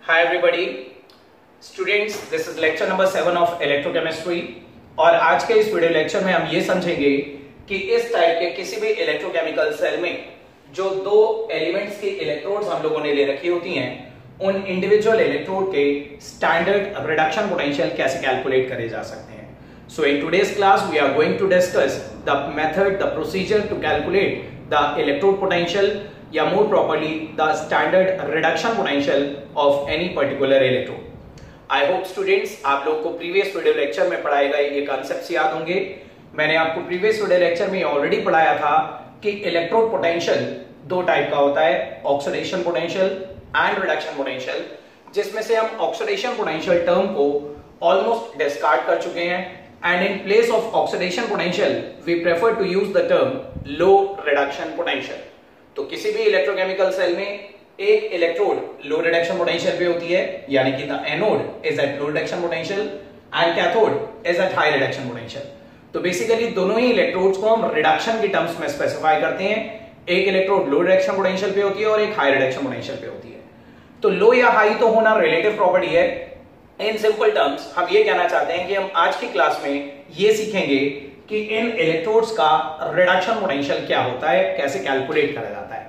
Hi everybody, students. This is lecture number 7 of electrochemistry और आज के इस वीडियो लेक्चर में हम ये समझेंगे कि इस टाइप के किसी भी इलेक्ट्रोकेमिकल सेल में जो दो एलिमेंट्स के इलेक्ट्रोड्स हम लोगों ने ले रखी होती हैं, उन इंडिविजुअल इलेक्ट्रोड के स्टैंडर्ड रिडक्शन पोटेंशियल कैसे कैलकुलेट करे जा सकते हैं. So in today's class we are going to discuss the method, the procedure to calculate the electrode potential या more properly the standard reduction potential of any particular electrode. I hope students आप लोग को previous video lecture में पढ़ाए गए ये concepts याद होंगे. मैंने आपको previous video lecture में already पढ़ाया था कि electrode potential दो टाइप का होता है, oxidation potential and reduction potential, जिसमें से हम oxidation potential term को almost discard कर चुके हैं and in place of oxidation potential we prefer to use the term low reduction potential. तो किसी भी इलेक्ट्रोकेमिकल सेल में एक इलेक्ट्रोड लो रिडक्शन पोटेंशियल पे होती है, यानी कि the anode is at low reduction potential and cathode is at high reduction potential. तो बेसिकली दोनों ही इलेक्ट्रोड्स को हम रिडक्शन की टर्म्स में स्पेसिफाई करते हैं. एक इलेक्ट्रोड लो रिडक्शन पोटेंशियल पे होती है और एक हाई रिडक्शन पोटेंशियल पे होती है. तो लो या हाई तो होना रिलेटिव प्रॉपर्टी है. इन सिंपल टर्म्स हम ये कहना चाहते हैं कि हम आज की क्लास में ये सीखेंगे कि इन इलेक्ट्रोड्स का रिडक्शन पोटेंशियल क्या होता है, कैसे कैलकुलेट करा जाता है.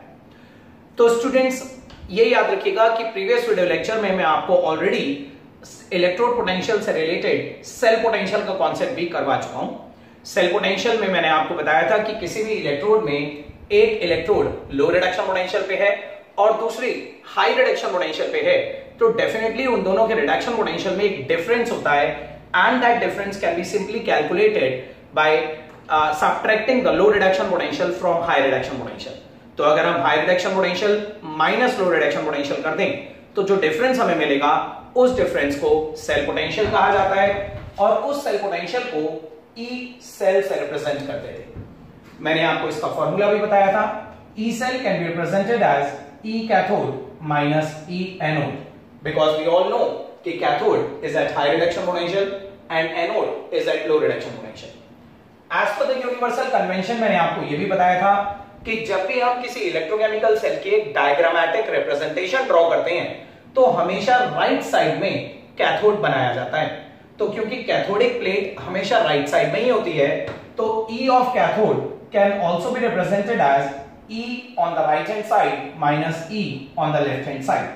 तो स्टूडेंट्स ये याद रखिएगा कि प्रीवियस वीडियो लेक्चर में मैं आपको ऑलरेडी इलेक्ट्रोड पोटेंशियल से रिलेटेड सेल पोटेंशियल का कॉन्सेप्ट भी करवा चुका हूं. सेल पोटेंशियल में मैंने आपको बताया था कि किसी भी इलेक्ट्रोड में एक इलेक्ट्रोड लो रिडक्शन पोटेंशियल पे है और दूसरी हाई रिडक्शन पोटेंशियल पे है, तो डेफिनेटली उन दोनों के रिडक्शन पोटेंशियल में एक डिफरेंस होता है and that difference can be simply calculated by subtracting the low reduction potential from high reduction potential. तो अगर हम high reduction potential minus low reduction potential कर दें तो जो डिफरेंस हमें मिलेगा उस डिफरेंस को सेल पोटेंशियल कहा जाता है और उस सेल पोटेंशियल को E सेल से रिप्रेजेंट करते थे. मैंने आपको इसका फॉर्मूला भी बताया था. E cell can be represented as E cathode minus E anode, because we all know कि cathode is at high reduction potential and anode is at low reduction potential. As per the universal convention मैंने आपको यह भी बताया था कि जब भी हम किसी इलेक्ट्रोकेमिकल सेल के डायग्रामेटिक रिप्रेजेंटेशन ड्रॉ करते हैं तो हमेशा राइट साइड में कैथोड बनाया जाता है. तो क्योंकि कैथोडिक प्लेट हमेशा राइट साइड में ही होती है, तो E of cathode can also be represented as E on the right hand side minus E on the left hand side.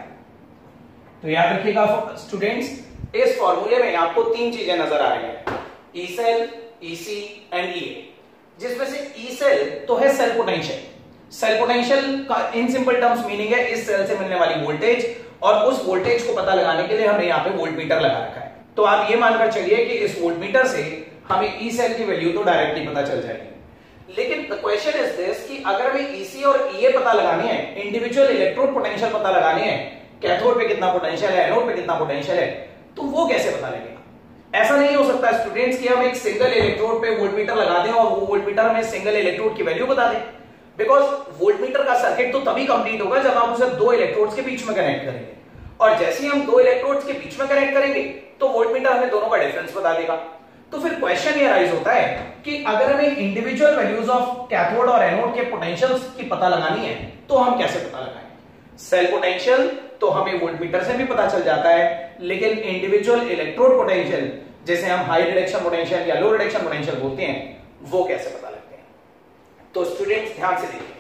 तो याद रखिएगा स्टूडेंट्स, इस फॉर्मूले में आपको तीन चीजें नजर आ रही है, E cell, EC and EA, जिसमें से E सेल तो है सेल पोटेंशियल. सेल पोटेंशियल का इन सिंपल टर्म्स मीनिंग है इस सेल से मिलने वाली वोल्टेज, और उस वोल्टेज को पता लगाने के लिए हमने यहाँ पे वोल्टमीटर लगा रखा है. तो आप ये मानकर चलिए कि इस वोल्टमीटर से हमें E सेल की वैल्यू तो डायरेक्टली पता चल जाएगी. लेकिन द क्वेश्चन इज दिस कि अगर हमें EC और EA पता लगाने हैं, इंडिविजुअल इलेक्ट्रोड पोटेंशियल पता लगाने हैं, कैथोड पे कितना पोटेंशियल है, एनोड पे कितना पोटेंशियल है, तो वो कैसे पता लगेगा? ऐसा नहीं हो सकता स्टूडेंट्स कि हम एक सिंगल इलेक्ट्रोड पे वोल्टमीटर लगा दें और वो वोल्टमीटर हमें सिंगल इलेक्ट्रोड की वैल्यू बता दे. बिकॉज वोल्टमीटर का सर्किट तो तभी कंप्लीट होगा जब आप उसे दो इलेक्ट्रोड्स के बीच में कनेक्ट करेंगे, और जैसे ही हम दो इलेक्ट्रोड्स के बीच में कनेक्ट करेंगे तो वोल्टमीटर हमें दोनों का डिफरेंस बता देगा. तो फिर क्वेश्चन ये राइज होता है कि अगर हमें इंडिविजुअल वैल्यूज ऑफ कैथोड और एनोड के पोटेंशियल्स की पता लगानी है तो हम कैसे पता लगाएं? सेल पोटेंशियल तो हमें वोल्टमीटर से भी पता चल जाता है, लेकिन इंडिविजुअल इलेक्ट्रोड पोटेंशियल जैसे हम हाई रिडक्शन पोटेंशियल या लो रिडक्शन पोटेंशियल बोलते हैं, वो कैसे पता लगते हैं? तो स्टूडेंट्स ध्यान से देखिए,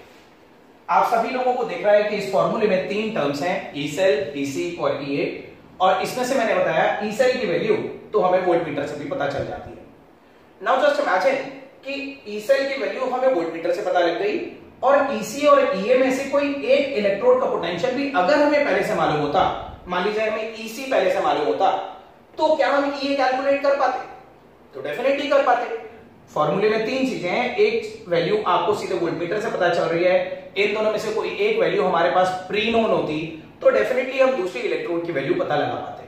आप सभी लोगों को दिख रहा है कि इस फॉर्मूले में तीन टर्म्स हैं, E सेल, EC और EA, और इसमें से मैंने बताया E सेल की वैल्यू तो हमें वोल्टमीटर से भी पता चल जाती है. नाउ जस्ट इमेजिन कि E सेल की वैल्यू हमें वोल्टमीटर से पता लग गई और EC और EA में से कोई एक इलेक्ट्रोड का पोटेंशियल भी अगर हमें पहले से मालूम होता, मान लीजिए हमें EC पहले से मालूम होता, तो क्या हम EA कैलकुलेट कर पाते? तो डेफिनेटली कर पाते. फॉर्मूले में तीन चीजें हैं, एक वैल्यू आपको सीधे वोल्टमीटर से पता चल रही है, इन दोनों में से कोई एक वैल्यू हमारे पास प्री नोन होती तो डेफिनेटली हम दूसरी इलेक्ट्रोड की वैल्यू पता लगा पाते.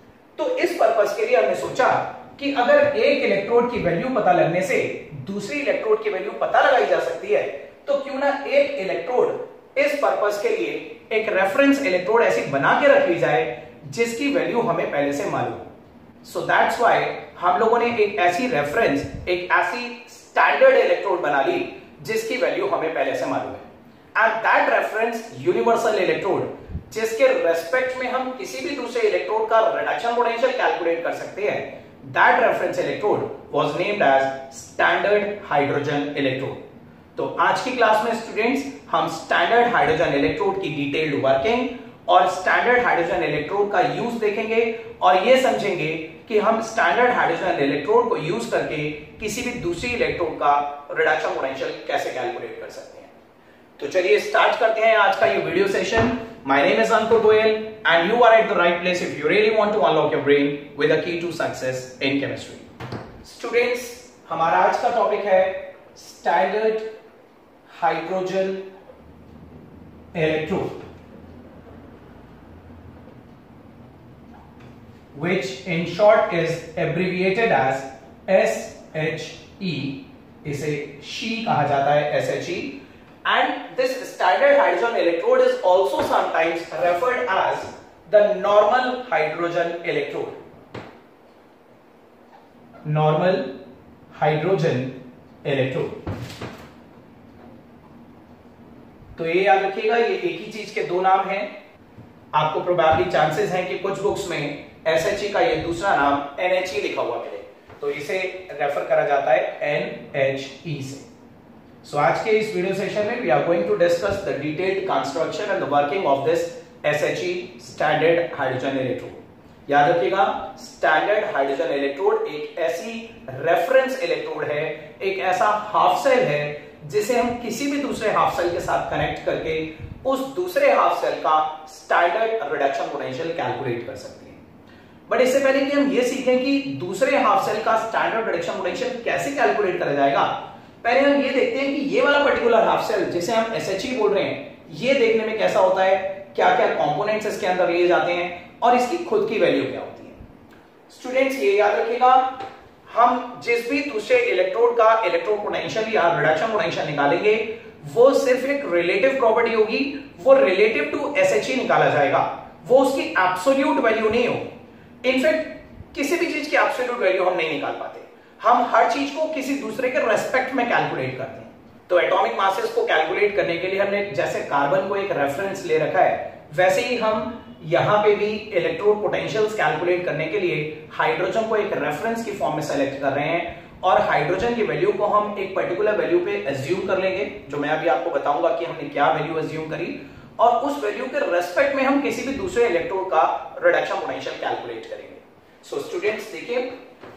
तो इस पर्पस के लिए हमने सोचा कि अगर एक इलेक्ट्रोड की वैल्यू पता लगने से दूसरी इलेक्ट्रोड की वैल्यू पता लगाई जा सकती है, तो क्यों ना एक इलेक्ट्रोड इस पर्पस के लिए एक रेफरेंस इलेक्ट्रोड ऐसी बना के रख ली जाए जिसकी वैल्यू हमें पहले से मालूम. सो दैट्स व्हाई हम लोगों ने एक ऐसी रेफरेंस, एक ऐसी स्टैंडर्ड इलेक्ट्रोड बना ली जिसकी वैल्यू हमें पहले से मालूम है. And that reference universal electrode जिसके रेस्पेक्ट में हम किसी भी दूसरे इलेक्ट्रोड का रिडक्शन पोटेंशियल कैलकुलेट कर सकते हैं, that reference electrode was named as standard hydrogen electrode. तो आज की क्लास में स्टूडेंट्स हम स्टैंडर्ड हाइड्रोजन इलेक्ट्रोड की डिटेल्ड वर्किंग और स्टैंडर्ड हाइड्रोजन इलेक्ट्रोड का यूज देखेंगे और ये समझेंगे कि हम स्टैंडर्ड हाइड्रोजन इलेक्ट्रोड को यूज करके किसी भी दूसरी इलेक्ट्रोड का रिडक्शन पोटेंशियल कैसे कैलकुलेट कर सकते हैं। तो चलिए स्टार्ट करते हैं आज का ये video session. My name is Ankur Goyal and you are at the right place if you really want to unlock your brain with a key to success in chemistry. Students, हमारा आज का टॉपिक है standard hydrogen electrode, which in short is abbreviated as SHE, इसे she कहा जाता है, SHE, and this standard hydrogen electrode is also sometimes referred as the normal hydrogen electrode, normal hydrogen electrode। तो ये याद रखिएगा, ये एक ही चीज के दो नाम हैं। आपको प्रोबेबली चांसेस हैं कि कुछ बुक्स में SHE का ये दूसरा नाम NHE लिखा हुआ मिले, तो इसे रेफर करा जाता है NHE से। सो आज के इस वीडियो सेशन में we are going to discuss the detailed construction and the working of this SHE standard hydrogen electrode. याद रखिएगा, स्टैंडर्ड हाइड्रोजन इलेक्ट्रोड एक ऐसी रेफरेंस इलेक्ट्रोड है, एक ऐसा हाफ सेल है जिसे हम किसी भी दूसरे हाफ सेल के साथ कनेक्ट करके उस दूसरे हाफ सेल का स्टैंडर्ड रिडक्शन पोटेंशियल कैलकुलेट कर सकते हैं। बट इससे पहले कि हम ये सीखें कि दूसरे हाफ सेल का स्टैंडर्ड रिडक्शन पोटेंशियल कैसे कैलकुलेट करा जाएगा, पहले हम ये देखते हैं कि ये वाला पर्टिकुलर हाफ सेल जिसे हम SHE बोल रहे हैं, ये देखने में कैसा होता है, क्या क्या कंपोनेंट्स इसके अंदर लिए जाते हैं और इसकी खुद की वैल्यू क्या होती है। स्टूडेंट्स, ये याद रखिएगा, हम जिस भी दूसरे इलेक्ट्रोड का इलेक्ट्रोड पोटेंशियल या रिडक्शन पोटेंशियल निकालेंगे वो सिर्फ एक रिलेटिव प्रॉपर्टी होगी, वो रिलेटिव टू SHE निकाला जाएगा, वो उसकी एब्सोल्यूट वैल्यू नहीं होगी। इनफैक्ट किसी भी चीज की एब्सोल्यूट वैल्यू हम नहीं निकाल पाते, हम हर चीज को किसी दूसरे के रेस्पेक्ट में कैलकुलेट करते हैं। तो एटॉमिक मासेस को कैलकुलेट करने के लिए हमने जैसे कार्बन को एक रेफरेंस ले रखा है, वैसे ही हम यहां पे भी इलेक्ट्रोड पोटेंशियल्स कैलकुलेट करने के लिए हाइड्रोजन को एक रेफरेंस की फॉर्म में सेलेक्ट कर रहे हैं और हाइड्रोजन की वैल्यू को हम एक पर्टिकुलर वैल्यू पे एज्यूम कर लेंगे, जो मैं अभी आपको बताऊंगा कि हमने क्या वैल्यू एज्यूम करी, और उस वैल्यू के रेस्पेक्ट में हम किसी भी दूसरे इलेक्ट्रोड का रिडक्शन पोटेंशियल कैलकुलेट करेंगे। सो स्टूडेंट्स, देखिए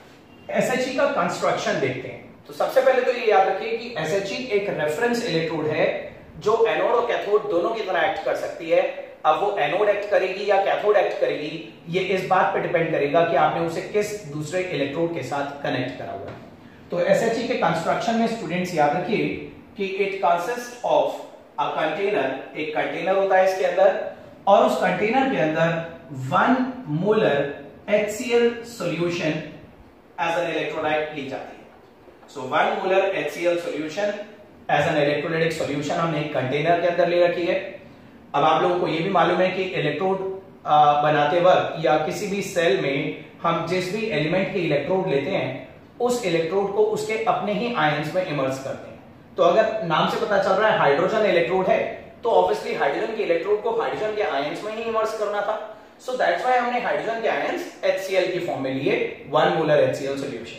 SHE का कंस्ट्रक्शन देखते हैं। तो सबसे पहले तो ये याद रखिए कि SHE एक रेफरेंस इलेक्ट्रोड है जो एनोड और कैथोड दोनों की तरह एक्ट कर सकती है। अब वो एनोड एक्ट करेगी या कैथोड एक्ट करेगी, ये इस बात पे डिपेंड करेगा कि आपने उसे किस दूसरे इलेक्ट्रोड के साथ कनेक्ट करा हुआ है। तो SHE के कंस्ट्रक्शन में स्टूडेंट्स याद रखिए कि it consist of a container, एक कंटेनर होता है इसके अंदर, और उस कंटेनर के अंदर 1 molar HCl solution as an electrolyte ली जाती है। So 1 molar HCl solution as an electrolytic solution हमने एक कंटेनर के अंदर ले रखी है। अब आप लोगों को यह भी मालूम है कि इलेक्ट्रोड बनाते वक्त या किसी भी सेल में हम जिस भी एलिमेंट के इलेक्ट्रोड लेते हैं उस इलेक्ट्रोड को उसके अपने ही आयंस में इमर्स करते हैं। तो अगर नाम से पता चल रहा है हाइड्रोजन इलेक्ट्रोड है, तो ऑब्वियसली हाइड्रोजन के इलेक्ट्रोड को हाइड्रोजन के आयंस में ही इमर्स करना था। सो दैट्स व्हाई हमने हाइड्रोजन के आयंस HCl की फॉर्म में लिए 1 मोलर HCl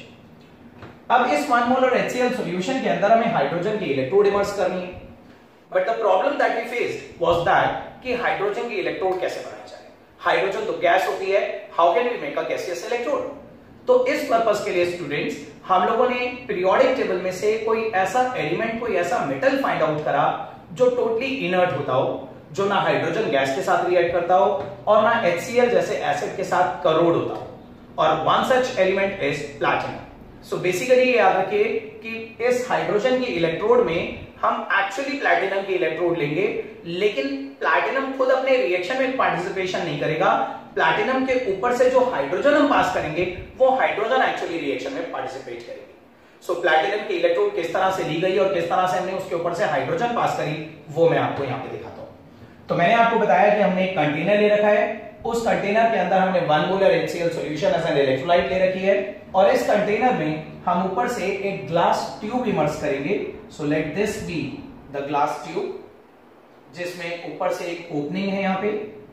सॉल्यूशन। अब इस 1 मोलर HCl सॉल्यूशन के अंदर हमें हाइड्रोजन के इलेक्ट्रोड इमर्स करनी है। But the problem that we faced was that कि हाइड्रोजन की इलेक्ट्रोड कैसे बनाया जाए। हाइड्रोजन तो गैस होती है, how can we make a gaseous electrode? तो इस पर्पस के लिए स्टूडेंट्स हम लोगों ने पीरियोडिक टेबल में से कोई ऐसा एलिमेंट, कोई ऐसा मेटल फाइंड आउट करा जो टोटली इनर्ट होता हो, जो ना हाइड्रोजन गैस के साथ रिएक्ट करता हो और ना HCl जैसे एसिड के साथ करोड होता हो, और one such element is platinum. So basically याद रखिए कि इस हाइड्रोजन की इलेक्ट्रोड में हम एक्चुअली प्लैटिनम की इलेक्ट्रोड लेंगे, लेकिन प्लैटिनम खुद अपने रिएक्शन में पार्टिसिपेशन नहीं करेगा। प्लैटिनम के ऊपर से जो हाइड्रोजन हम पास करेंगे वो हाइड्रोजन एक्चुअली रिएक्शन में पार्टिसिपेट करेगी। सो प्लैटिनम की इलेक्ट्रोड किस तरह से ली गई और किस तरह से हमने उसके ऊपर से हाइड्रोजन पास करी, वो मैं आपको यहाँ पे दिखाता हूँ। तो मैंने आपको बताया कि हमने एक कंटेनर ले रखा है, उस कंटेनर के अंदर हमने 1 molar HCl solution as an electrolyte ले रखी है, और इस कंटेनर में हम ऊपर से एक ग्लास ट्यूब इमर्स करेंगे। So let this be the glass tube, जिसमें ऊपर से एक ओपनिंग है यहाँ पे,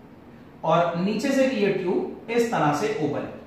और नीचे से भी ये ट्यूब इस तरह से ओपन है।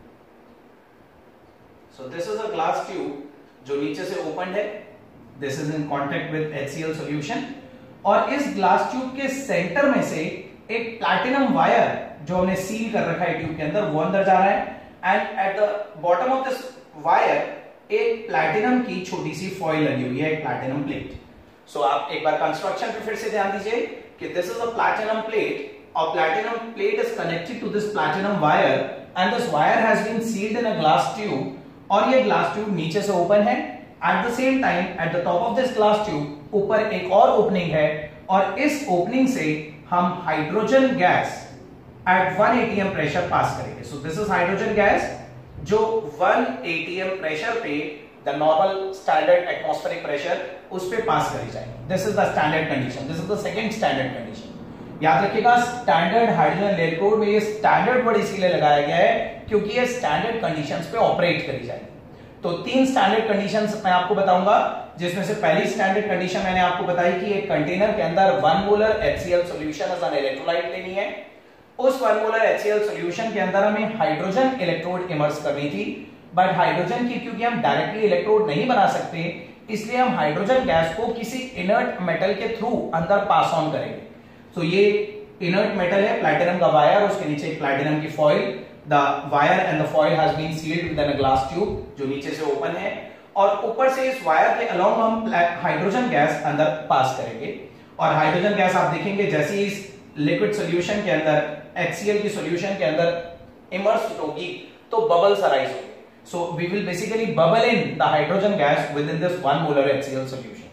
So this is a glass tube जो नीचे से ओपन है, this is in contact with HCl solution, और इस ग्लास ट्यूब के सेंटर में से एक प्लैटिनम वायर जो हमने सील कर रखा है ट्यूब के अंदर वो अंदर जा रहा है, and at the bottom of this wire एक प्लैटिनम की छोटी सी फॉइल लगी हुई है, एक प्लैटिनम प्लेट। सो आप एक बार कंस्ट्रक्शन पे फिर से ध्यान दीजिए कि this is a platinum plate, और platinum plate is connected to this platinum wire, and this wire has been sealed in a glass tube, और ये ग्लास ट्यूब नीचे से ओपन है। At the same time at the top of this glass tube ऊपर एक और opening है, और इस ओपनिंग से हम hydrogen gas at 1 atm pressure pass करेंगे। So this is hydrogen gas जो 1 atm प्रेशर पे the normal standard atmospheric pressure उस पे पास करी जाएगी। This is the standard condition, this is the second standard condition. याद रखिएगा स्टैंडर्ड हाइड्रोजन इलेक्ट्रोड में ये स्टैंडर्ड वर्ड इसीलिए लगाया गया है क्योंकि ये स्टैंडर्ड कंडीशंस पे ऑपरेट करी जाएगी। तो 3 स्टैंडर्ड कंडीशंस मैं आपको बताऊंगा, जिसमें से पहली स्टैंडर्ड कंडीशन मैंने आपको बताई कि एक कंटेनर के अंदर 1 molar HCl solution as an electrolyte लेनी है। उस 1 मोलर HCl सॉल्यूशन के अंदर हमें हाइड्रोजन इलेक्ट्रोड इमर्स करनी थी, बट हाइड्रोजन की क्योंकि हम डायरेक्टली इलेक्ट्रोड नहीं बना सकते, इसलिए हम हाइड्रोजन गैस को किसी इनर्ट मेटल के थ्रू अंदर पास ऑन करेंगे। तो ये इनर्ट मेटल है प्लैटिनम का वायर, उसके नीचे एक प्लैटिनम की foil, the wire and the foil has been sealed with a glass tube जो नीचे से ओपन है, और ऊपर से इस वायर के अलोंग हम हाइड्रोजन गैस अंदर पास करेंगे। और हाइड्रोजन गैस आप देखेंगे जैसे ही इस लिक्विड सॉल्यूशन के अंदर HCl की सॉल्यूशन के अंदर इमर्स होगी तो बबल्स अराइज होंगे। So we will basically bubble in the hydrogen gas within this 1 molar HCl solution.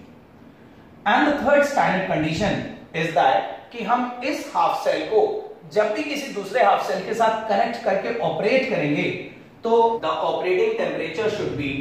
And the third standard condition is that कि हम इस हाफ सेल को जब भी किसी दूसरे हाफ सेल के साथ कनेक्ट करके ऑपरेट करेंगे तो the operating temperature should be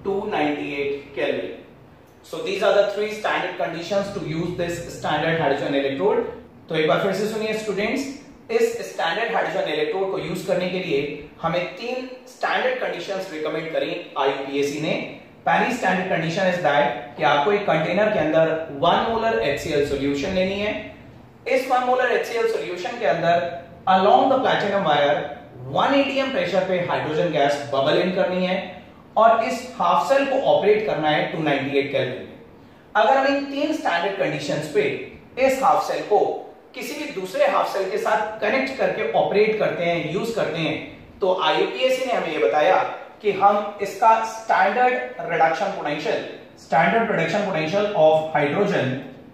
298 Kelvin. So these are the 3 standard conditions to use this standard hydrogen electrode. तो एक बार फिर से सुनिए स्टूडेंट्स, इस स्टैंडर्ड हाइड्रोजन इलेक्ट्रोड को यूज करने के लिए हमें 3 स्टैंडर्ड कंडीशंस रिकमेंड करी IUPAC ने। पहली स्टैंडर्ड कंडीशन इज दैट कि आपको एक कंटेनर के अंदर 1 मोलर HCl सॉल्यूशन लेनी है। इस 1 मोलर HCl सॉल्यूशन के अंदर along the platinum wire 1 atm pressure पे हाइड्रोजन गैस बबल इन करनी है, और इस हाफ सेल को ऑपरेट करना है 298 केल्विन। अगर हम इन 3 स्टैंडर्ड कंडीशंस पे इस हाफ सेल को किसी भी दूसरे हाफ सेल के साथ कनेक्ट करके ऑपरेट करते हैं, यूज करते हैं, तो IUPAC ने हमें यह बताया कि हम इसका standard reduction potential of hydrogen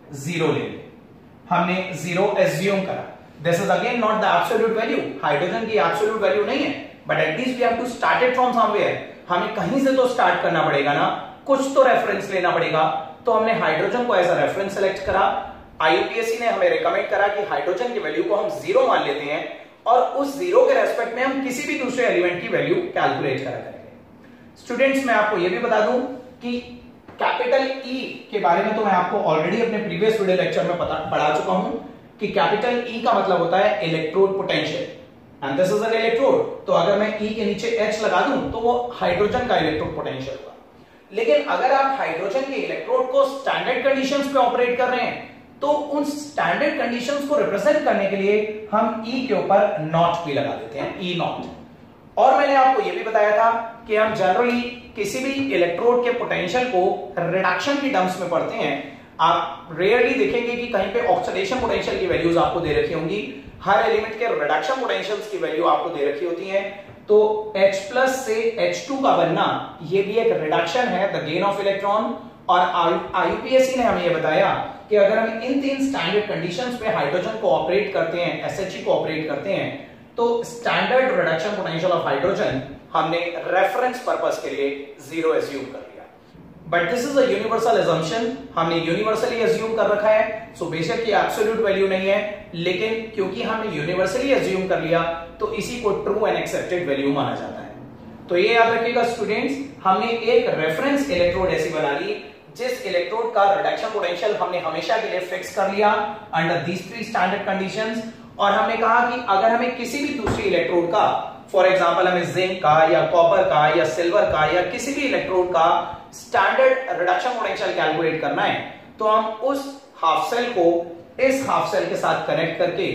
0 ले लें। हमने 0 एज्यूम करा। This is again not the absolute value, hydrogen की एब्सोल्यूट वैल्यू नहीं है, but at least we have to start it from somewhere. हमें कहीं से तो स्टार्ट करना पड़ेगा ना, कुछ तो रेफरेंस लेना पड़ेगा। तो हमने हाइड्रोजन को एज अ रेफरेंस सेलेक्ट करा। IUPAC ने हमें रिकमेंड करा कि हाइड्रोजन की वैल्यू को हम 0 मान लेते हैं, और उस 0 के रेस्पेक्ट में हम किसी भी दूसरे एलिमेंट की वैल्यू कैलकुलेट करा करेंगे। स्टूडेंट्स मैं आपको यह भी बता दूं कि कैपिटल E के बारे में तो मैं आपको ऑलरेडी अपने प्रीवियस वीडियो लेक्चर में पढ़ा चुका हूं कि कैपिटल E का मतलब होता है electrode potential, and this is an electrode. तो अगर मैं E के नीचे H लगा दूं तो वो हाइड्रोजन का इलेक्ट्रोड पोटेंशियल होगा। लेकिन अगर आप हाइड्रोजन के इलेक्ट्रोड को स्टैंडर्ड कंडीशंस पे ऑपरेट कर रहे हैं तो उन स्टैंडर्ड कंडीशंस को रिप्रेजेंट करने के लिए हम E के ऊपर नॉट भी लगा देते हैं, E नॉट। और मैंने आपको यह भी बताया था कि हम जनरली किसी भी इलेक्ट्रोड के पोटेंशियल को रिडक्शन की टर्म्स में पढ़ते हैं। आप रेयरली देखेंगे कि कहीं पे ऑक्सीडेशन पोटेंशियल की वैल्यूज आपको दे रखी होंगी, हर एलिमेंट के रिडक्शन पोटेंशियल्स की वैल्यू आपको दे रखी होती है। तो H+ से H2 का बनना ये भी एक रिडक्शन है, द गेन ऑफ इलेक्ट्रॉन। और IUPAC ने हमें यह बताया कि अगर हम इन 3 स्टैंडर्ड कंडीशंस पे हाइड्रोजन को ऑपरेट करते हैं, SHE को ऑपरेट करते हैं, तो standard reduction potential of hydrogen हमने रेफरेंस पर्पस के लिए 0 एज्यूम कर लिया। But this is a universal assumption, हमने यूनिवर्सली एज्यूम कर रखा है। सो बेशक ये एब्सोल्यूट वैल्यू नहीं है, लेकिन क्योंकि हमने यूनिवर्सली एज्यूम कर लिया तो इसी को ट्रू एंड एक्सेप्टेड वैल्यू माना जाता है। तो ये याद रखिएगा स्टूडेंट्स, हमने एक रेफरेंस इलेक्ट्रोड ऐसी बना ली जिस इलेक्ट्रोड का रिडक्शन पोटेंशियल हमने हमेशा के लिए फिक्स कर लिया अंडर दीज 3 स्टैंडर्ड कंडीशंस। और हमने कहा कि अगर हमें किसी भी दूसरी इलेक्ट्रोड का, फॉर एग्जांपल हमें जिंक का या कॉपर का या सिल्वर का या किसी भी इलेक्ट्रोड का स्टैंडर्ड रिडक्शन पोटेंशियल कैलकुलेट करना है, तो हम उस हाफ सेल को इस हाफ सेल के साथ कनेक्ट करके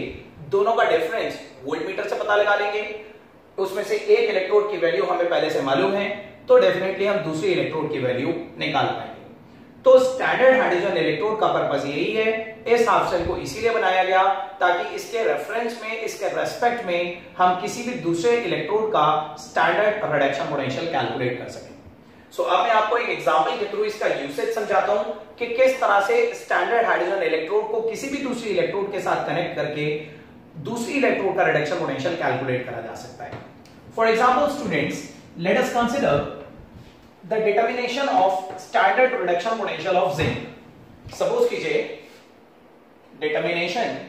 दोनों का डिफरेंस वोल्टमीटर से पता लगा लेंगे, उसमें से एक इलेक्ट्रोड की वैल्यू हमें पहले से मालूम है, तो डेफिनेटली हम दूसरी इलेक्ट्रोड की वैल्यू निकाल पाएंगे। तो स्टैंडर्ड हाइड्रोजन इलेक्ट्रोड का पर्पस यही है, इस हाफ सेल को इसीलिए बनाया गया ताकि इसके रेफरेंस में, इसके रेस्पेक्ट में हम किसी भी दूसरे इलेक्ट्रोड का स्टैंडर्ड रिडक्शन पोटेंशियल कैलकुलेट कर सकें। सो अब मैं आपको एक एग्जांपल के थ्रू इसका यूसेज समझाता हूं कि किस तरह से स्टैंडर्ड हाइड्रोजन इलेक्ट्रोड को किसी भी दूसरी इलेक्ट्रोड के साथ कनेक्ट करके दूसरी इलेक्ट्रोड का रिडक्शन पोटेंशियल कैलकुलेट करा जा सकता है। For example students, let us consider the determination of standard reduction potential of zinc. Suppose कीजिए determination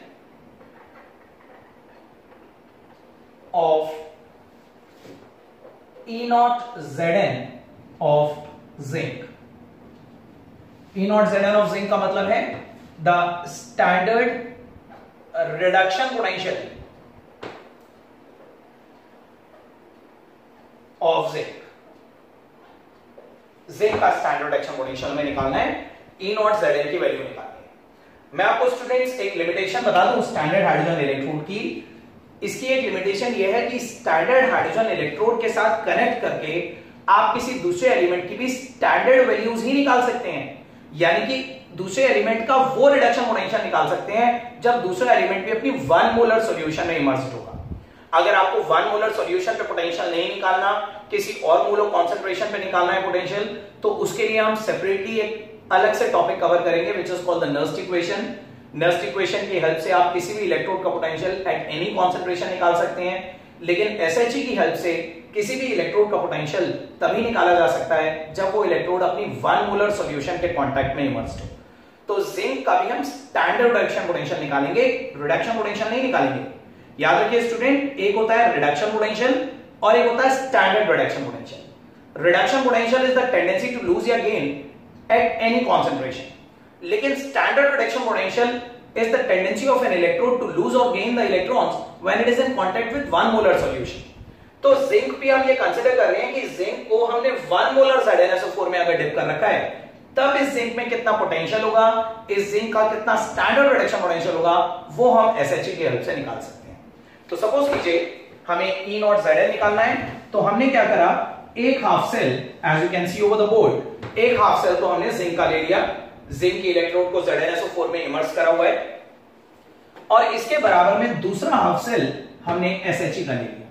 of E naught Zn of zinc. E naught Zn of zinc का मतलब है the standard reduction potential of zinc. Zinc का standard reduction potential में निकालना है, E naught Zn की value निकालनी है। मैं आपको स्टूडेंट्स एक लिमिटेशन बता दूं स्टैंडर्ड हाइड्रोजन इलेक्ट्रोड की। इसकी एक लिमिटेशन यह है कि स्टैंडर्ड हाइड्रोजन इलेक्ट्रोड के साथ कनेक्ट करके आप किसी दूसरे एलिमेंट की भी स्टैंडर्ड वैल्यूज ही निकाल सकते हैं, यानी कि दूसरे एलिमेंट का वो रिडक्शन पोटेंशियल निकाल सकते हैं जब दूसरा एलिमेंट भी अपनी 1 मोलर सॉल्यूशन में इमर्स्ड होगा। अगर आपको 1 मोलर सॉल्यूशन पे पोटेंशियल नहीं निकालना, किसी और मोलर कॉन्सेंट्रेशन पे निकालना है पोटेंशियल, तो उसके लिए हम सेपरेटली एक अलग से टॉपिक कवर करेंगे which is called the Nernst equation. Nernst equation की हेल्प से आप किसी भी इलेक्ट्रोड का पोटेंशियल एट एनी कॉन्सेंट्रेशन निकाल सकते हैं, लेकिन SHE की हेल्प से किसी भी इलेक्ट्रोड का पोटेंशियल तभी निकाला जा सकता है जब वो इलेक्ट्रोड अपनी 1 मोलर सॉल्यूशन के कांटेक्ट में इमर्स्ड हो। तो जिंक का भी हम स्टैंडर्ड रिडक्शन पोटेंशियल निकालेंगे, रिडक्शन पोटेंशियल नहीं निकालेंगे। याद रखिए स्टूडेंट, एक होता है रिडक्शन पोटेंशियल और एक होता है standard reduction potential. Reduction potential is the tendency to lose या गेन एट एनी कॉन्सेंट्रेशन, लेकिन standard reduction potential is the tendency of an electrode to lose और gain the electrons when it is in contact with 1 molar solution. तो zinc भी हम ये consider कर रहे हैं कि जिंक को हमने 1 मोलर ZnSO4 में अगर डिप कर रखा है, तब इस जिंक में कितना पोटेंशियल होगा, इस जिंक का कितना स्टैंडर्ड रिडक्शन पोटेंशियल होगा, वो हम SHE की हेल्प से निकाल सकते हैं। तो सपोज कीजिए हमें E नॉट Zn निकालना है, तो हमने क्या करा, एक half cell, as you can see over the board, एक हाफ सेल तो हमने जिंक का ले लिया, जिंक की इलेक्ट्रोड को ZnSO4 में इमर्स करा हुआ है, और इसके बराबर में दूसरा हाफ सेल हमने SHE का ले लिया।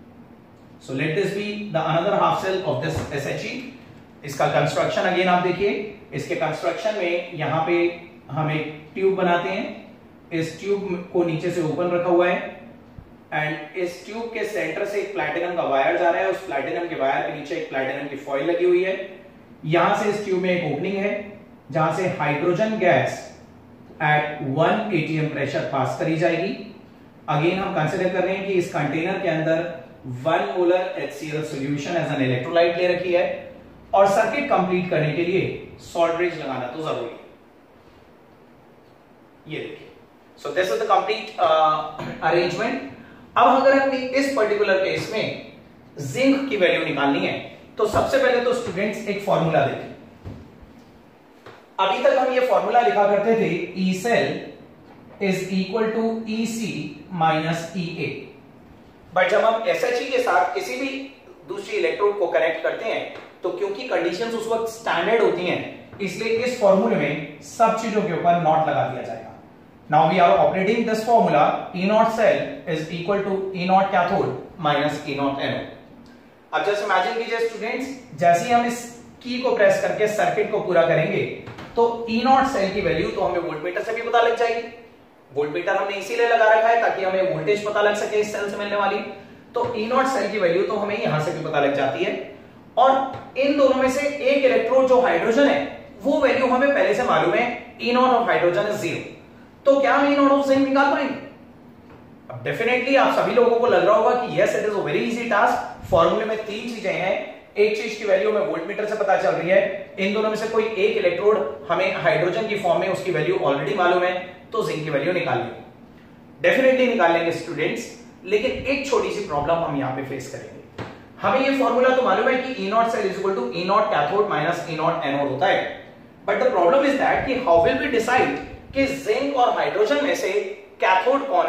So let this be the another half cell of this SHE। इसका कंस्ट्रक्शन अगेन आप देखिए, इसके कंस्ट्रक्शन में यहां पे हम एक ट्यूब बनाते हैं, इस ट्यूब को नीचे से ओपन रखा हुआ है, एंड इस ट्यूब के सेंटर से एक प्लैटिनम का वायर जा रहा है, उस प्लैटिनम के वायर के नीचे एक प्लैटिनम की फॉइल लगी हुई है। यहां से इस ट्यूब में एक ओपनिंग है जहां से hydrogen gas at 1 atm pressure pass करी जाएगी। अगेन हम कंसीडर कर रहे हैं कि इस कंटेनर के अंदर 1 molar HCl solution as an electrolyte ले रखी है, और सर्किट कंप्लीट करने के लिए सॉल्ट ब्रिज लगाना तो जरूरी है। ये देखिए, so this is the complete arrangement. अब अगर हमें इस पर्टिकुलर केस में जिंक की वैल्यू निकालनी है, तो सबसे पहले तो स्टूडेंट्स एक फॉर्मूला देखें। अभी तक हम ये फॉर्मूला लिखा करते थे, E cell is equal to EC minus EA, but जब हम SHE के साथ किसी भी दूसरी इलेक्ट्रोड को कनेक्ट करते हैं, तो क्योंकि कंडीशंस उस वक्त स्टैंडर्ड होती हैं, इसलिए इस फॉर्मूले में सब चीजों के ऊपर नॉट लगा दिया जाएगा। Now we are operating this formula, E naught cell is equal to E naught cathode minus E naught anode. अब जस्ट इमेजिन कीजिए स्टूडेंट्स, जैसे ही हम इस की को प्रेस करके सर्किट को पूरा करेंगे, तो E naught सेल की वैल्यू तो हमें वोल्टमीटर से भी पता लग जाएगी। वोल्टमीटर हमने इसीलिए लगा रखा है ताकि हमें वोल्टेज पता लग सके इस सेल से मिलने वाली। तो E naught सेल की वैल्यू तो हमें यहां से भी पता लग जाती है, और इन दोनों में से एक इलेक्ट्रोड जो हाइड्रोजन है, वो वैल्यू हमें पहले से मालूम है, E naught of hydrogen is 0। तो क्या हम E naught ऑफ जिंक निकाल पाएंगे? अब डेफिनेटली आप सभी लोगों को लग रहा होगा कि yes it is a very easy task. फॉर्मूले में 3 चीजें हैं, एक चीज की वैल्यू हमें वोल्टमीटर से पता चल रही है, इन दोनों में से कोई एक इलेक्ट्रोड हमें हाइड्रोजन की फॉर्म में उसकी वैल्यू ऑलरेडी मालूम है, तो जिंक की वैल्यू निकाल लेंगे, डेफिनेटली निकाल लेंगे स्टूडेंट्स। लेकिन एक छोटी सी प्रॉब्लम हम यहां पे फेस करेंगे। हमें ये फॉर्मूला तो मालूम है कि E naught cell is equal to E naught cathode minus E naught anode होता है, but the problem is that कि हाउ विल वी डिसाइड कि जिंक और हाइड्रोजन में से कैथोड कौन है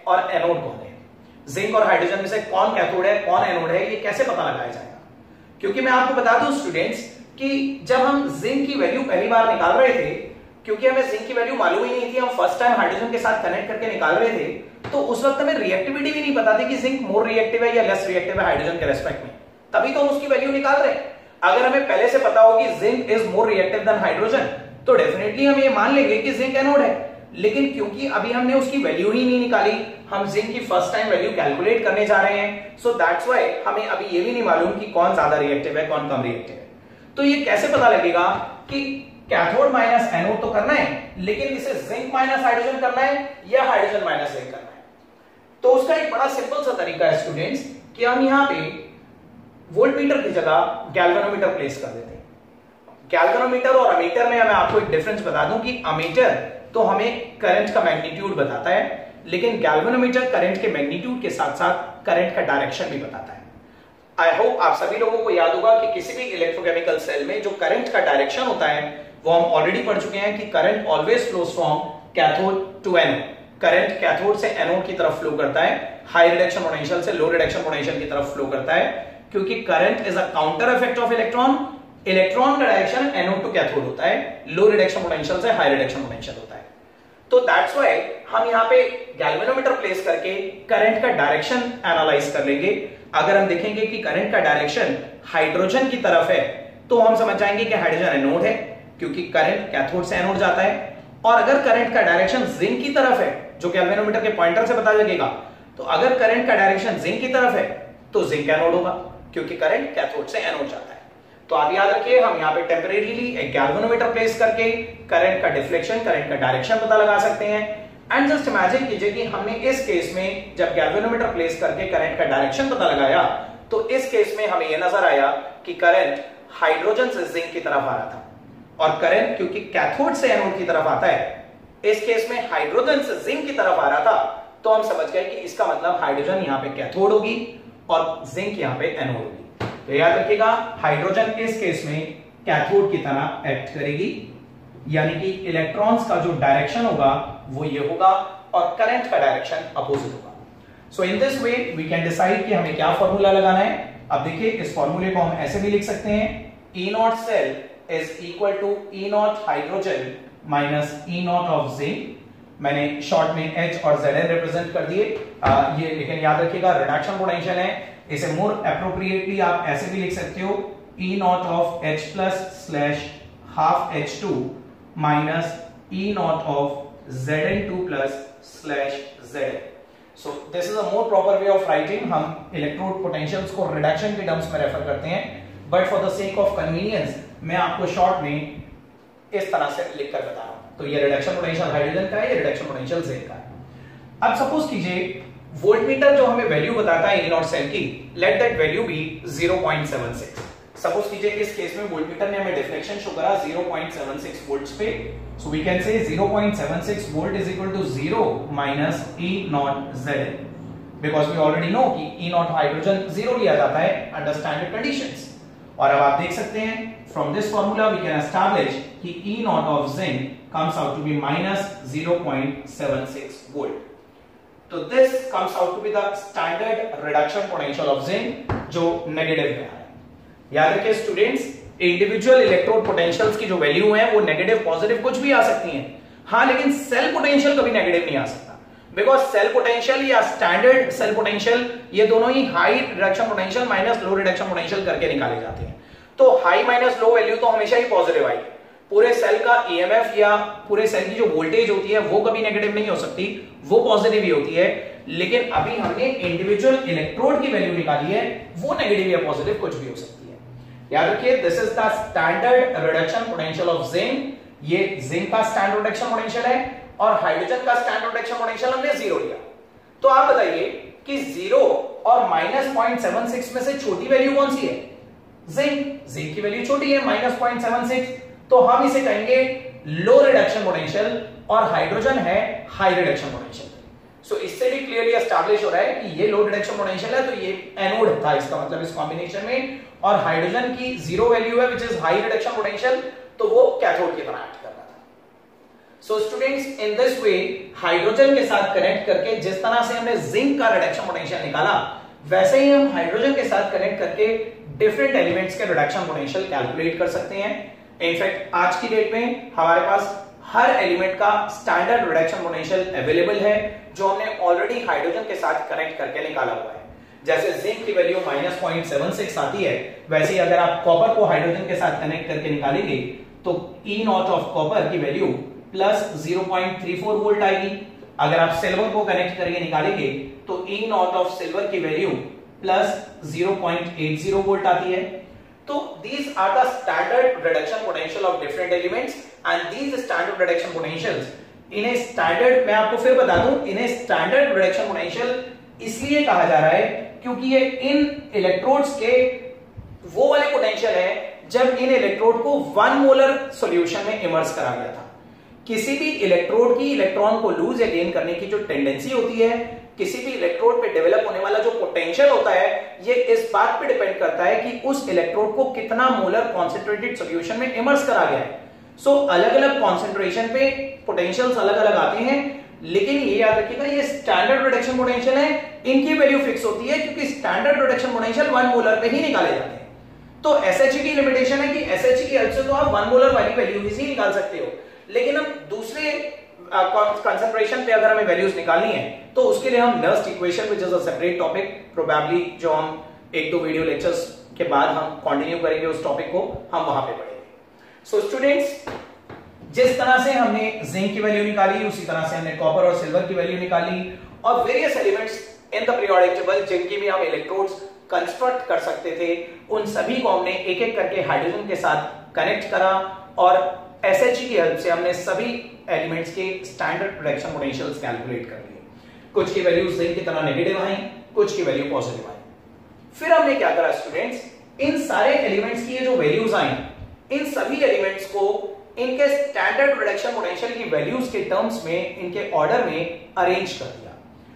और एनोड कौन है, जिंक और हाइड्रोजन में से कौन कैथोड है कौन एनोड है, ये कैसे पता लगाया जाएगा? क्योंकि मैं आपको बता दूं स्टूडेंट्स कि जब हम जिंक की वैल्यू पहली बार निकाल रहे थे, क्योंकि हमें जिंक की वैल्यू मालूम ही नहीं थी, हम फर्स्ट टाइम हाइड्रोजन के साथ कनेक्ट करके निकाल रहे थे, तो उस वक्त हमें रिएक्टिविटी भी नहीं पता थी कि जिंक मोर रिएक्टिव है या लेस रिएक्टिव है हाइड्रोजन के रेस्पेक्ट में, तभी तो हम उसकी वैल्यू निकाल रहे हैं। अगर हमें पहले से पता हो कि zinc is more reactive than hydrogen, तो डेफिनेटली हम ये मान लेंगे कि जिंक एनोड है। लेकिन क्योंकि अभी हमने उसकी वैल्यू ही नहीं निकाली, हम जिंक की फर्स्ट टाइम वैल्यू कैलकुलेट करने जा रहे हैं, सो दैट्स व्हाई हमें अभी ये भी नहीं मालूम कि कौन ज्यादा रिएक्टिव है कौन कम रिएक्टिव है। तो ये कैसे पता लगेगा कि कैथोड माइनस एनोड तो करना है, लेकिन इसे जिंक माइनस हाइड्रोजन करना है या हाइड्रोजन माइनस जिंक करना है? तो उसका एक बड़ा सिंपल सा तरीका है स्टूडेंट्स कि हम यहां पे वोल्टमीटर की जगह गैल्वेनोमीटर प्लेस कर देते हैं। गैल्वेनोमीटर और अमीटर में मैं आपको एक डिफरेंस बता दूं कि अमीटर तो हमें करंट का मैग्नीट्यूड बताता है, लेकिन गैल्वेनोमीटर करंट के मैग्नीट्यूड के साथ साथ करंट का डायरेक्शन भी बताता है। आई होप आप सभी लोगों को याद होगा कि किसी भी इलेक्ट्रोकेमिकल सेल में जो करंट का डायरेक्शन होता है वो हम ऑलरेडी पढ़ चुके हैं कि current always flows from cathode to anode. Current cathode से एनोड की तरफ फ्लो करता है, हाई रिडक्शन पोटेंशियल से लो रिडक्शन पोटेंशियल की तरफ फ्लो करता है, क्योंकि current is a counter effect of electron. Electron का डायरेक्शन एनोड टू कैथोड होता है, लो रिडक्शन पोटेंशियल से हाई रिडक्शन पोटेंशियल होता है। तो दैट्स व्हाई हम यहां पे गैल्वेनोमीटर प्लेस करके करंट का डायरेक्शन एनालाइज कर लेंगे। अगर हम देखेंगे कि करंट का डायरेक्शन हाइड्रोजन की तरफ है, तो हम समझ जाएंगे कि हाइड्रोजन एनोड है, क्योंकि करंट कैथोड से एनोड जाता है। और अगर करंट का डायरेक्शन जिंक की तरफ है, जो गैल्वेनोमीटर के पॉइंटर से पता लगेगा, तो अगर करंट का डायरेक्शन जिंक की तरफ है तो जिंक एनोड होगा, क्योंकि करंट कैथोड से एनोड जाता है। तो आप याद रखिए, हम यहां पे टेम्परेरीली एक गैल्वेनोमीटर प्लेस करके करंट का डिफ्लेक्शन, करंट का डायरेक्शन पता लगा सकते हैं। एंड जस्ट इमेजिन कीजिए कि हमने इस केस में जब गैल्वेनोमीटर प्लेस करके करंट का डायरेक्शन पता लगाया, तो इस केस में हमें यह नजर आया कि करंट हाइड्रोजन से जिंक की तरफ आ रहा था, और करंट क्योंकि कैथोड से एनोड की तरफ आता है, इस केस में हाइड्रोजन से जिंक की तरफ आ रहा था, तो हम समझ गए कि इसका मतलब हाइड्रोजन यहां पे कैथोड होगी और जिंक यहां पे एनोड होगी। तो याद रखिएगा, हाइड्रोजन इस केस में कैथोड की तरह एक्ट करेगी, यानी कि इलेक्ट्रॉन्स का जो डायरेक्शन होगा वो ये होगा और करंट का डायरेक्शन अपोजिट होगा। So in this way we can decide कि हमें क्या फॉर्मूला लगाना है। अब देखिए, इस फॉर्मूले को हम ऐसे भी लिख सकते हैं, E naught cell is equal to E naught hydrogen minus E naught of zinc. मैंने शॉर्ट में H और Zn रिप्रेजेंट कर दिए, ये लेकिन याद रखिएगा रिडक्शन पोटेंशियल है, इसे मोर एप्रोप्रिएटली आप ऐसे भी लिख सकते हो, E naught of H plus slash half H2 minus E naught of Zn2 plus slash Zn। So this is a more proper way of writing. हम इलेक्ट्रोड पोटेंशियल्स को रिडक्शन के टर्म्स में रेफर करते हैं, but for the sake of convenience मैं आपको short में इस तरह से लिखकर बता रहा हूं। तो ये रिडक्शन पोटेंशियल हाइड्रोजन का है, ये रिडक्शन पोटेंशियल जिंक का है। अब सपोज कीजिए वोल्टमीटर जो हमें वैल्यू बताता है E नॉट सेल की, let that value be 0.76। Suppose कीजिए इस केस में वोल्टमीटर ने हमें डिफ्लेक्शन शो करा 0.76 वोल्ट्स पे, so we can say 0.76 volt is equal to 0 minus E naught Zn, because we already know कि E नॉट हाइड्रोजन 0 लिया जाता है अंडर स्टैंडर्ड कंडीशंस। और अब आप देख सकते हैं from this formula we can establish कि E naught of zinc comes out to be minus 0.76 volt. तो this comes out to be the standard reduction potential of zinc जो नेगेटिव में है। याद रखिए स्टूडेंट्स, इंडिविजुअल इलेक्ट्रोड पोटेंशियल्स की जो value है वो नेगेटिव पॉजिटिव कुछ भी आ सकती हैं, हाँ, लेकिन सेल पोटेंशियल कभी नेगेटिव नहीं आ सकता, बिकॉज सेल पोटेंशियल या स्टैंडर्ड सेल पोटेंशियल ये दोनों ही high reduction potential minus low reduction potential करके निकाले जाते हैं। तो हाई माइनस लो वैल्यू तो हमेशा ही पॉजिटिव आएगी। पूरे सेल का ईएमएफ या पूरे सेल की जो वोल्टेज होती है वो कभी नेगेटिव नहीं हो सकती, वो पॉजिटिव ही होती है। लेकिन अभी हमने इंडिविजुअल इलेक्ट्रोड की वैल्यू निकाली है, वो नेगेटिव या पॉजिटिव कुछ भी हो सकती है। याद रखिए, this is the standard reduction potential of zinc. ये जिंक का स्टैंडर्ड रिडक्शन पोटेंशियल है और हाइड्रोजन का स्टैंडर्ड रिडक्शन पोटेंशियल हमने 0 लिया। तो आप बताइए कि 0 और माइनस 0.76 में से छोटी वैल्यू कौन सी है? जिंक की वैल्यू छोटी है माइनस 0.76, तो हम इसे कहेंगे लो रिडक्शन पोटेंशियल और हाइड्रोजन है हाई रिडक्शन पोटेंशियल। सो इससे भी क्लियरली एस्टैब्लिश हो रहा है कि ये लो रिडक्शन पोटेंशियल है, तो ये एनोड था, इसका मतलब इस कॉम्बिनेशन में, और हाइड्रोजन की 0 वैल्यू है which is high reduction potential, तो वो कैथोड की तरह एक्ट कर रहा था। So students, in this way hydrogen के साथ कनेक्ट करके जिस तरह से हमने जिंक का रिडक्शन पोटेंशियल निकाला, वैसे ही हम हाइड्रोजन के साथ कनेक्ट करके डिफरेंट एलिमेंट्स के रिडक्शन पोटेंशियल कैलकुलेट कर सकते हैं। इनफैक्ट आज की डेट में हमारे पास हर एलिमेंट का स्टैंडर्ड रिडक्शन पोटेंशियल अवेलेबल है, जो हमने ऑलरेडी हाइड्रोजन के साथ कनेक्ट करके निकाला हुआ है। जैसे जिंक की वैल्यू -0.76 आती है, वैसे ही अगर आप कॉपर को हाइड्रोजन के साथ कनेक्ट करके निकालेंगे तो E0 ऑफ कॉपर की वैल्यू +0.34 वोल्ट आएगी। अगर आप सिल्वर को कनेक्ट करके निकालेंगे तो E0 ऑफ सिल्वर की वैल्यू +0.80 वोल्ट आती है। तो these are the standard reduction potential of different elements and these standard reduction potentials इन्हें स्टैंडर्ड, मैं आपको फिर बता दूं, इन्हें स्टैंडर्ड रिडक्शन पोटेंशियल इसलिए कहा जा रहा है क्योंकि ये इन इलेक्ट्रोड्स के वो वाले पोटेंशियल है जब इन इलेक्ट्रोड को 1 मोलर सॉल्यूशन में इमर्स करा गया था। किसी भी इलेक्ट्रोड की इलेक्ट्रॉन को लूज या गेन करने की जो टेंडेंसी होती है, किसी भी इलेक्ट्रोड पे डेवलप होने वाला जो पोटेंशियल होता है, ये इस बात पे डिपेंड करता है कि उस इलेक्ट्रोड को कितना मोलर कॉन्सेंट्रेटेड सॉल्यूशन में इमर्स करा गया है। सो अलग अलग कॉन्सेंट्रेशन पे पोटेंशियल्स अलग अलग आते हैं, लेकिन ये याद रखिएगा ये स्टैंडर्ड रिडक्शन पोटेंशियल है, इनकी वैल्यू फिक्स होती है क्योंकि स्टैंडर्ड रिडक्शन पोटेंशियल 1 मोलर पे ही निकाले जाते हैं। तो SHE की लिमिटेशन है कि SHE की हेल्प से तो आप 1 मोलर वाली वैल्यू ही निकाल सकते हो, लेकिन अब दूसरे कंसंट्रेशन पे अगर हमें वैल्यूज निकालनी है तो उसके लिए हम Nernst equation, which is a separate topic, probably जो हम 1-2 वीडियो लेक्चर्स के बाद हम कंटिन्यू करेंगे उस टॉपिक को, हम वहां पे पढ़ेंगे। सो स्टूडेंट्स, जिस तरह से हमने जिंक की वैल्यू निकाली, उसी तरह से हमने कॉपर और सिल्वर की वैल्यू निकाली, और various elements in the periodic table जिनकी भी हम इलेक्ट्रोड्स कंस्ट्रक्ट कर सकते थे, उन सभी को हमने एक एक करके हाइड्रोजन के साथ कनेक्ट करा और SHE की हेल्प से हमने सभी एलिमेंट्स के स्टैंडर्ड रिडक्शन पोटेंशियल्स कैलकुलेट कर लिए। कुछ की वैल्यू जिंक की तरह नेगेटिव आई, कुछ की वैल्यू पॉजिटिव आई। फिर हमने क्या करा स्टूडेंट्स, इन सारे एलिमेंट्स की ये जो वैल्यूज आई, इन सभी एलिमेंट्स को इनके स्टैंडर्ड रिडक्शन पोटेंशियल की वैल्यूज के टर्म्स में, इनके ऑर्डर में अरेंज कर दिया।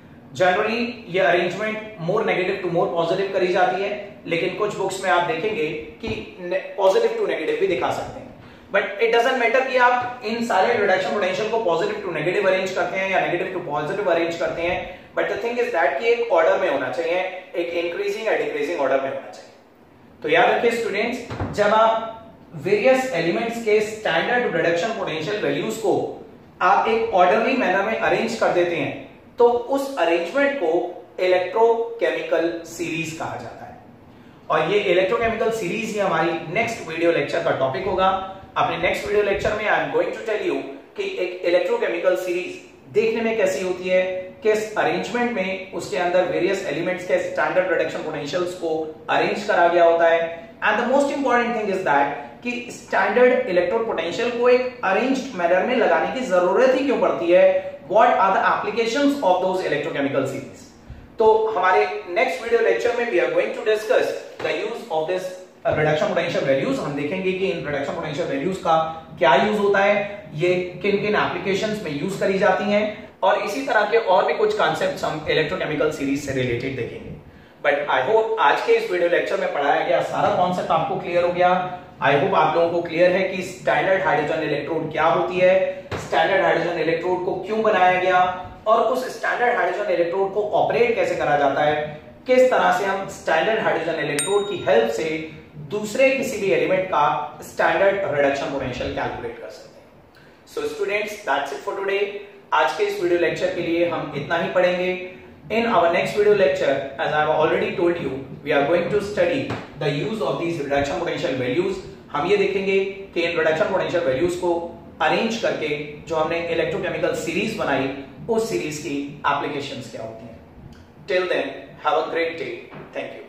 जनरली ये arrangement more negative to more positive करी जाती है, लेकिन कुछ बुक्स में आप देखेंगे कि पॉजिटिव टू नेगेटिव भी दिखा सकते हैं। बट इट डजंट मैटर कि आप इन सारे रिडक्शन पोटेंशियल को पॉजिटिव टू नेगेटिव अरेंज करते हैं या नेगेटिव टू पॉजिटिव अरेंज करते हैं, but the thing is that कि एक ऑर्डर में होना चाहिए, एक इंक्रीजिंग या डिक्रीजिंग ऑर्डर में होना चाहिए। तो याद रखिए स्टूडेंट्स, जब आप वेरियस एलिमेंट्स के स्टैंडर्ड रिडक्शन पोटेंशियल वैल्यूज को आप एक ऑर्डरली मैनर में अरेंज कर देते हैं, तो उस अरेंजमेंट को इलेक्ट्रोकेमिकल सीरीज कहा जाता है। और ये इलेक्ट्रोकेमिकल सीरीज ही हमारी नेक्स्ट वीडियो लेक्चर का टॉपिक होगा। अपने नेक्स्ट वीडियो लेक्चर में I am going to tell you कि एक इलेक्ट्रोकेमिकल सीरीज देखने में कैसी होती है, किस अरेंजमेंट में उसके अंदर वेरियस एलिमेंट्स के स्टैंडर्ड रिडक्शन पोटेंशियल्स को अरेंज करा गया होता है। And the most important thing is that कि स्टैंडर्ड इलेक्ट्रोड पोटेंशियल को एक अरेंज्ड मैनर में लगाने की जरूरत ही क्यों पड़ती है, what are the applications of those electrochemical series. तो हमारे नेक्स्ट वीडियो लेक्चर में we are going to discuss the use of this reduction potential values. हम देखेंगे कि इन रिडक्शन पोटेंशियल वैल्यूज का क्या यूज होता है, ये किन किन एप्लीकेशंस में यूज करी जाती हैं, और इसी तरह के और भी कुछ कॉन्सेप्ट्स हम इलेक्ट्रोकेमिकल सीरीज से रिलेटेड देखेंगे। बट आई होप आज के इस वीडियो लेक्चर में पढ़ाया गया सारा कॉन्सेप्ट आपको क्लियर हो गया। आई होप आप लोगों को क्लियर है कि स्टैंडर्ड हाइड्रोजन इलेक्ट्रोड क्या होती है, स्टैंडर्ड हाइड्रोजन इलेक्ट्रोड को क्यों बनाया गया, और उस स्टैंडर्ड हाइड्रोजन इलेक्ट्रोड को ऑपरेट कैसे करा जाता है, किस तरह से हम स्टैंडर्ड हाइड्रोजन इलेक्ट्रोड की हेल्प से दूसरे किसी भी एलिमेंट का स्टैंडर्ड रिडक्शन पोटेंशियल कैलकुलेट कर सकते हैं। So students, that's it for today. आज के इस वीडियो लेक्चर के लिए हम इतना ही पढ़ेंगे। In our next video lecture, as I have already told you, we are going to study the use of these reduction potential values. हम ये देखेंगे कि इन reduction potential values को अरेंज करके जो हमने इलेक्ट्रोकेमिकल सीरीज बनाई, उस सीरीज की एप्लीकेशंस क्या होती हैं। Till then, have a great day. Thank you.